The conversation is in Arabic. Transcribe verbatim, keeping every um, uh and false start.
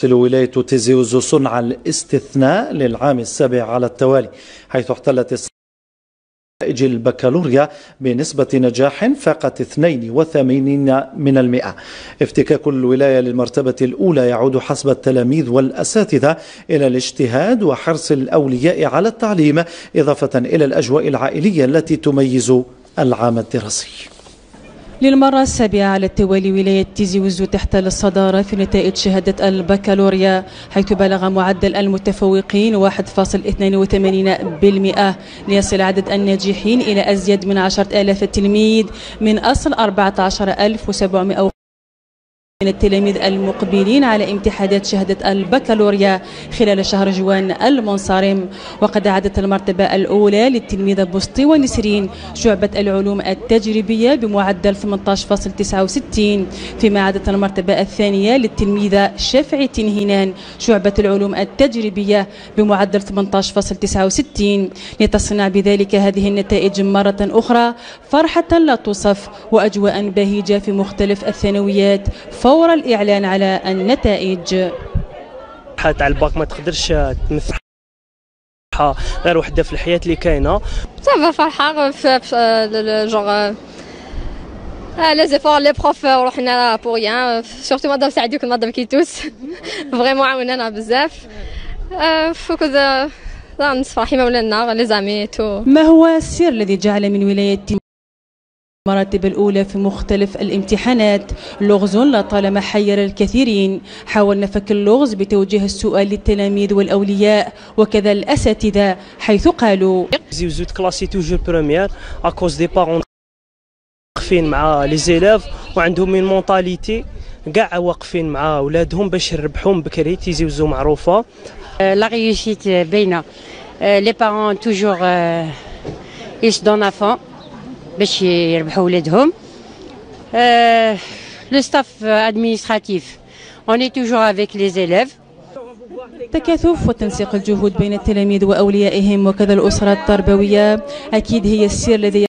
تمثل ولاية تيزي وزو صنع الاستثناء للعام السابع على التوالي، حيث احتلت نتائج البكالوريا بنسبة نجاح فاقت اثنين وثمانين من المئة. افتكاك الولاية للمرتبة الأولى يعود حسب التلاميذ والأساتذة إلى الاجتهاد وحرص الأولياء على التعليم، إضافة إلى الأجواء العائلية التي تميز العام الدراسي. للمرة السابعة على التوالي ولاية تيزي وزو تحتل الصدارة في نتائج شهادة البكالوريا، حيث بلغ معدل المتفوقين واحد فاصل اثنين وثمانين بالمئة، ليصل عدد الناجحين إلى أزيد من عشرة آلاف تلميذ من أصل أربعة عشر ألف وسبعمئة من التلاميذ المقبلين على امتحانات شهادة البكالوريا خلال شهر جوان المنصرم. وقد عادت المرتبة الأولى للتلميذة بسطي ونسرين شعبة العلوم التجريبية بمعدل ثمانية عشر فاصل تسعة وستين، فيما عادت المرتبة الثانية للتلميذة شفعي تنهنان شعبة العلوم التجريبية بمعدل ثمانية عشر فاصل تسعة وستين، لتصنع بذلك هذه النتائج مرة أخرى فرحة لا توصف وأجواء بهيجة في مختلف الثانويات فور الإعلان على النتائج. تاع الباك ما تقدرش تمثل غير وحده في الحياه اللي كاينه. صافا فرحه في جونغ لي زيفور لي بروف روحنا بور ريان، سورتو مدام سعدي كنت مدام كيتوس فريمون عاونانا بزاف. فوق نفرحي مولانا لي زامي تو. ما هو السر الذي جعل من ولاية المراتب الأولى في مختلف الامتحانات لغز لطالما حير الكثيرين؟ حاولنا فك اللغز بتوجيه السؤال للتلاميذ والأولياء وكذا الأساتذة، حيث قالوا تيزي وزو كلاسي توجور بروميير اكوز دي بارون واقفين مع لي زيلاف وعندهم من مونطاليتي كاع واقفين مع اولادهم باش يربحوهم بكري. تيزي وزو معروفه لا ريوسيت باينه، لي بارون توجور ايش دون افون باش يربحوا ولادهم. لو ستاف ادمينستراتيف اون اي توجور افيك لي زيليف. تكاثف وتنسيق الجهود بين التلاميذ وأوليائهم وكذا الأسرة التربوية أكيد هي السر الذي